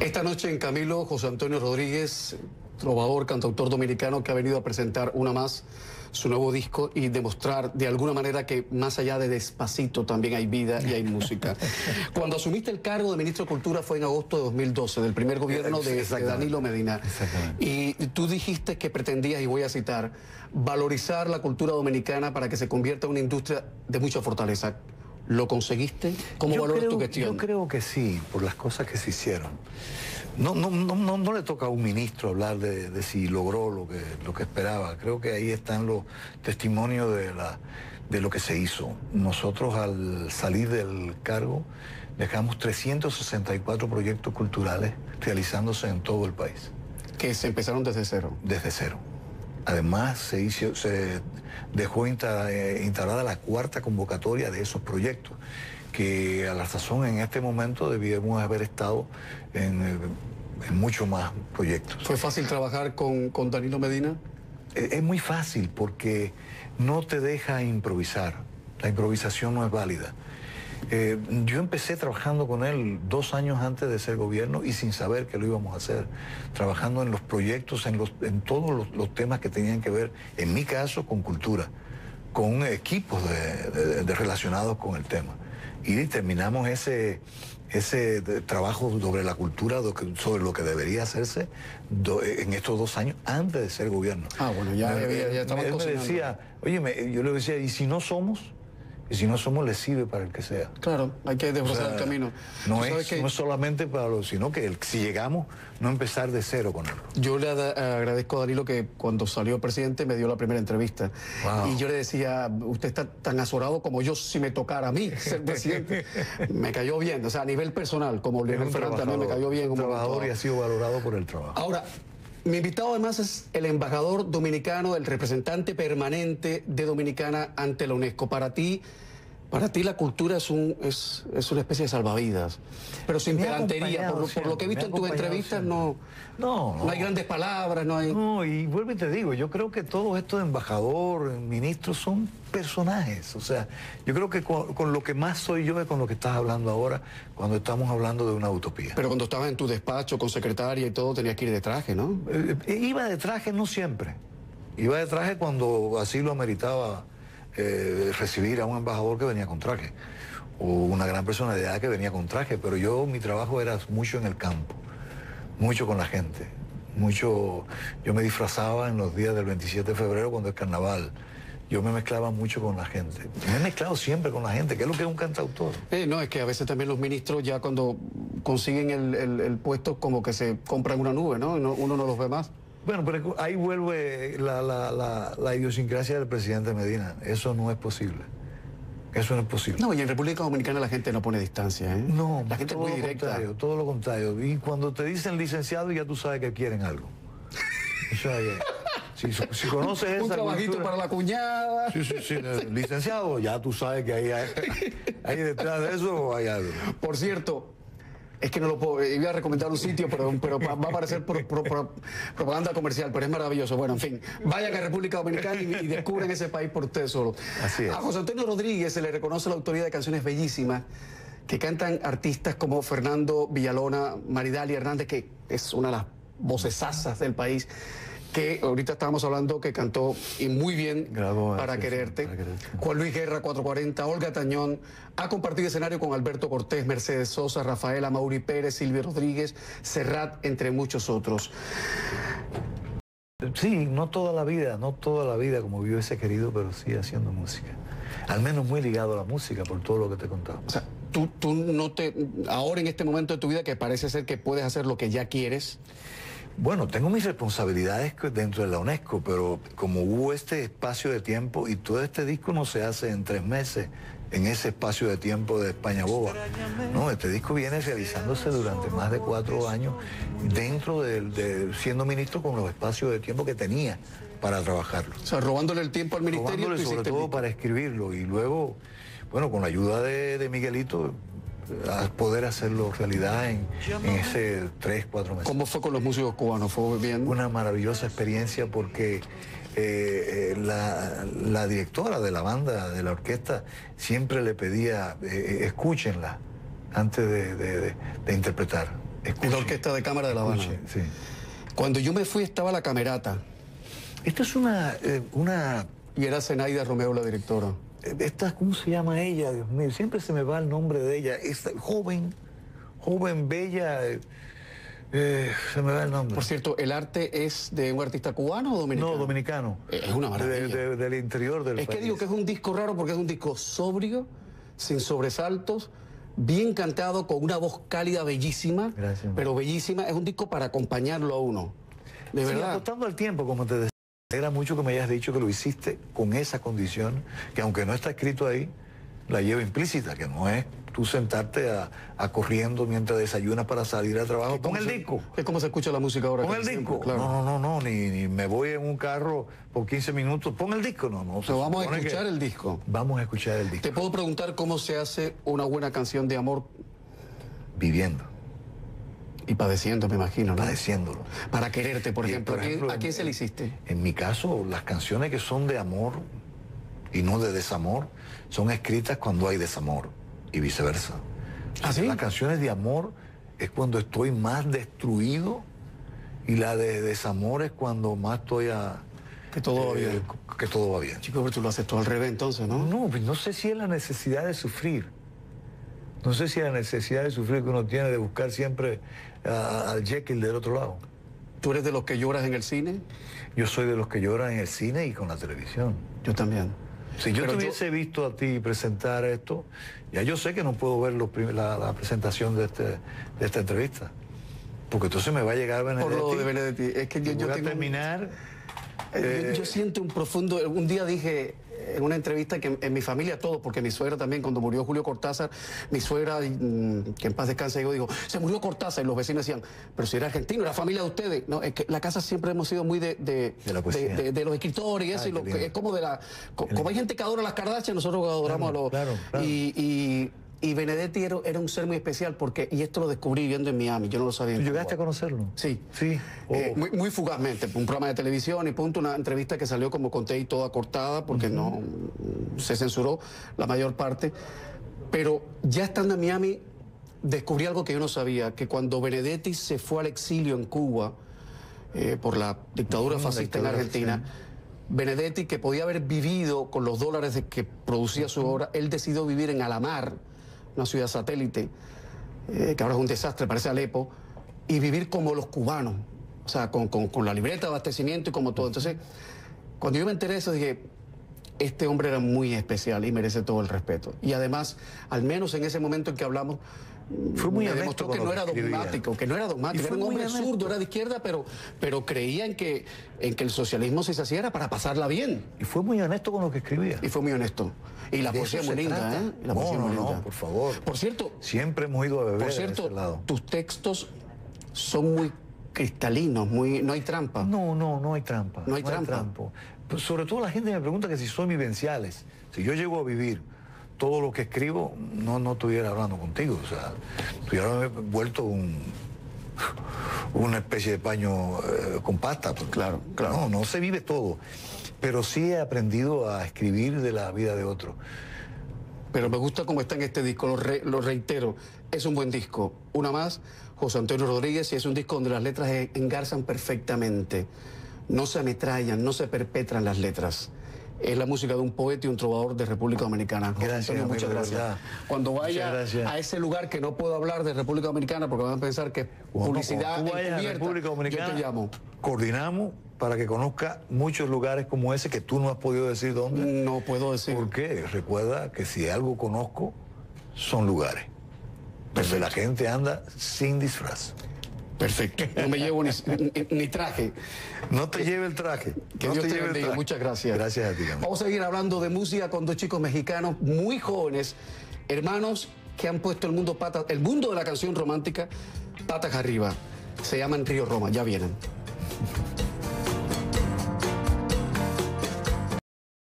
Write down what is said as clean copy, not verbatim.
Esta noche en Camilo, José Antonio Rodríguez, trovador, cantautor dominicano que ha venido a presentar una más su nuevo disco y demostrar de alguna manera que más allá de Despacito también hay vida y hay música. Cuando asumiste el cargo de ministro de Cultura fue en agosto de 2012, del primer gobierno de Danilo Medina. Y tú dijiste que pretendías, y voy a citar, valorizar la cultura dominicana para que se convierta en una industria de mucha fortaleza. ¿Lo conseguiste? ¿Cómo valoras tu gestión? Yo creo que sí, por las cosas que se hicieron. No le toca a un ministro hablar de si logró lo que esperaba. Creo que ahí están los testimonios de lo que se hizo. Nosotros al salir del cargo dejamos 364 proyectos culturales realizándose en todo el país. Que se empezaron desde cero. Desde cero. Además, se dejó instalada la cuarta convocatoria de esos proyectos, que a la sazón en este momento debíamos haber estado en muchos más proyectos. ¿Fue fácil trabajar con Danilo Medina? Es muy fácil porque no te deja improvisar. La improvisación no es válida. Yo empecé trabajando con él 2 años antes de ser gobierno y sin saber que lo íbamos a hacer, trabajando en los proyectos, en todos los temas que tenían que ver, en mi caso, con cultura, con equipos relacionados con el tema. Y terminamos ese trabajo sobre la cultura, sobre lo que debería hacerse en estos 2 años antes de ser gobierno. Ah, bueno, ya estamos Él me decía, oye, yo le decía, ¿y si no somos? Y si no somos, les sirve para el que sea. Claro, hay que desbrozar el camino. No es solamente para los, sino que si llegamos, no empezar de cero con él. Yo le agradezco a Danilo que cuando salió presidente me dio la primera entrevista. Wow. Y yo le decía, usted está tan azorado como yo si me tocara a mí ser presidente. Me cayó bien, o sea, a nivel personal, como Leonel Fernández también me cayó bien. Un trabajador y ha sido valorado por el trabajo. Ahora, mi invitado además es el embajador dominicano, el representante permanente de Dominicana ante la UNESCO. Para ti la cultura es una especie de salvavidas, pero sin pedantería. Por lo que he visto en tus entrevistas, no hay grandes palabras, no hay... No, y vuelvo y te digo, yo creo que todos estos embajadores, ministros, son personajes. O sea, yo creo que con lo que más soy yo es con lo que estás hablando ahora, cuando estamos hablando de una utopía. Pero cuando estabas en tu despacho con secretaria y todo, tenías que ir de traje, ¿no? Iba de traje no siempre. Iba de traje cuando así lo ameritaba recibir a un embajador que venía con traje, o una gran personalidad que venía con traje, pero mi trabajo era mucho en el campo, mucho con la gente, mucho. Yo me disfrazaba en los días del 27 de febrero cuando es carnaval. Yo me mezclaba mucho con la gente. Me he mezclado siempre con la gente, que es lo que es un cantautor. No, es que a veces también los ministros ya cuando consiguen el puesto como que se compran una nube, ¿no? Uno no los ve más. Bueno, pero ahí vuelve la idiosincrasia del presidente Medina. Eso no es posible. Eso no es posible. No, y en República Dominicana la gente no pone distancia, ¿eh? No, la gente es muy directa. Todo lo contrario. Y cuando te dicen licenciado, ya tú sabes que quieren algo. O sea, si conoces esa un trabajito cultura, para la cuñada. Sí, licenciado, ya tú sabes que ahí detrás de eso hay algo. Por cierto, es que no lo puedo, iba a recomendar un sitio, pero va a aparecer propaganda comercial, pero es maravilloso. Bueno, en fin, vayan a República Dominicana y descubren ese país por ustedes solos. Así es. A José Antonio Rodríguez se le reconoce la autoría de canciones bellísimas que cantan artistas como Fernando Villalona, Maridalia Hernández, que es una de las vocesazas del país, que ahorita estábamos hablando que cantó y muy bien para quererte. Juan Luis Guerra, 440, Olga Tañón, ha compartido escenario con Alberto Cortés, Mercedes Sosa, Rafaela, Mauri Pérez, Silvio Rodríguez, Serrat, entre muchos otros. Sí, no toda la vida, como vio ese querido, pero sí haciendo música. Al menos muy ligado a la música por todo lo que te he contado. O sea, tú no ahora en este momento de tu vida que parece ser que puedes hacer lo que ya quieres. Bueno, tengo mis responsabilidades dentro de la UNESCO, pero como hubo este espacio de tiempo y todo este disco no se hace en 3 meses, en ese espacio de tiempo de España Boba. No, este disco viene realizándose durante más de 4 años dentro siendo ministro con los espacios de tiempo que tenía para trabajarlo. O sea, robándole el tiempo al ministerio. Robándole sobre todo para escribirlo y luego, bueno, con la ayuda de Miguelito, a poder hacerlo realidad en ese 3-4 meses. ¿Cómo fue con los músicos cubanos? ¿Fue bien? Una maravillosa experiencia porque la directora de la banda, de la orquesta, siempre le pedía, escúchenla antes de interpretar. en la Orquesta de Cámara de La Habana. Sí. Cuando yo me fui estaba la Camerata. Esto es una... Y era Zenaida Romeo la directora. ¿Cómo se llama ella? Dios mío, siempre se me va el nombre de ella. Esta joven, bella... se me va el nombre. Por cierto, ¿el arte es de un artista cubano o dominicano? No, dominicano. Es una maravilla. Del interior del país. Es que digo que es un disco raro porque es un disco sobrio, sin sobresaltos, bien cantado, con una voz cálida, bellísima. Gracias. Pero bellísima. Es un disco para acompañarlo a uno. De verdad. Apostando al tiempo, como te decía. Me alegra mucho que me hayas dicho que lo hiciste con esa condición, que aunque no está escrito ahí, la lleva implícita, que no es tú sentarte a corriendo mientras desayunas para salir al trabajo. Pon el disco. Es como se escucha la música ahora. Pon el disco. Claro. No, ni me voy en un carro por 15 minutos. Pon el disco. No. Pero vamos a escuchar el disco. Vamos a escuchar el disco. Te puedo preguntar cómo se hace una buena canción de amor. Viviendo. Y padeciendo, me imagino, ¿no? Padeciéndolo. Para quererte, por ejemplo. Por ejemplo, ¿A quién se le hiciste? En mi caso, las canciones que son de amor y no de desamor son escritas cuando hay desamor y viceversa. ¿Ah, sí? Las canciones de amor es cuando estoy más destruido y la de desamor es cuando más estoy que todo va bien. Que todo va bien. Chico, pero tú lo haces todo al revés entonces, ¿no? No sé si es la necesidad de sufrir. No sé si es la necesidad de sufrir que uno tiene de buscar siempre al Jekyll del otro lado. ¿Tú eres de los que lloras en el cine? Yo soy de los que lloran en el cine y con la televisión. Yo también. Si yo te hubiese visto a ti presentar esto, ya yo sé que no puedo ver la presentación de esta entrevista. Porque entonces me va a llegar Benedetti. Por lo de Benedetti. Es que yo voy a tengo... terminar... yo siento un profundo... Un día dije en una entrevista que en mi familia todo, porque mi suegra también, cuando murió Julio Cortázar, mi suegra, que en paz descanse, yo digo, se murió Cortázar, y los vecinos decían, pero si era argentino, era familia de ustedes. No, es que la casa siempre hemos sido muy de los escritores y eso, es como de la... Como hay gente que adora las Kardashian, nosotros adoramos a los... Claro. Y Benedetti era un ser muy especial porque, y esto lo descubrí viviendo en Miami, yo no lo sabía. ¿Tú llegaste a conocerlo? Sí. Sí. Muy fugazmente, un programa de televisión y punto, una entrevista que salió como conté y toda cortada porque no se censuró la mayor parte. Pero ya estando en Miami descubrí algo que yo no sabía, que cuando Benedetti se fue al exilio en Cuba por la dictadura fascista en Argentina, sí. Benedetti, que podía haber vivido con los dólares que producía su obra, él decidió vivir en Alamar, una ciudad satélite, que ahora es un desastre, parece Alepo, y vivir como los cubanos, o sea, con la libreta de abastecimiento y como todo. Entonces, cuando yo me enteré de eso, dije, este hombre era muy especial y merece todo el respeto. Y además, al menos en ese momento en que hablamos, me demostró que no era dogmático, era un hombre zurdo, era de izquierda, pero creía en que el socialismo, si se hacía, era para pasarla bien. Y fue muy honesto con lo que escribía. Y fue muy honesto. Y la poesía muy linda, ¿eh? No, por favor. Por cierto... Siempre hemos ido a beber. Por cierto, tus textos son muy cristalinos, no hay trampa. No hay trampa. No hay trampa. Pues sobre todo la gente me pregunta que si son vivenciales. Si yo llego a vivir todo lo que escribo, no estuviera hablando contigo. O sea, estuviera vuelto una especie de paño con pasta. Claro. No se vive todo. Pero sí he aprendido a escribir de la vida de otro. Pero me gusta cómo está en este disco, lo reitero, es un buen disco. Una más, José Antonio Rodríguez, y es un disco donde las letras engarzan perfectamente. No se ametrallan, no se perpetran las letras. Es la música de un poeta y un trovador de República Dominicana. Gracias, Antonio, muchas gracias. Cuando vaya a ese lugar que no puedo hablar de República Dominicana porque van a pensar que es publicidad encubierta, República Dominicana, yo te llamo. Coordinamos para que conozca muchos lugares como ese que tú no has podido decir dónde. No puedo decir. Porque recuerda que si algo conozco, son lugares. Donde la gente anda sin disfraz. Perfecto. No me llevo ni traje. No te lleve el traje. Que Dios te bendiga. Muchas gracias. Gracias a ti. Vamos a seguir hablando de música con dos chicos mexicanos muy jóvenes, hermanos que han puesto el mundo de la canción romántica patas arriba. Se llaman Río Roma. Ya vienen.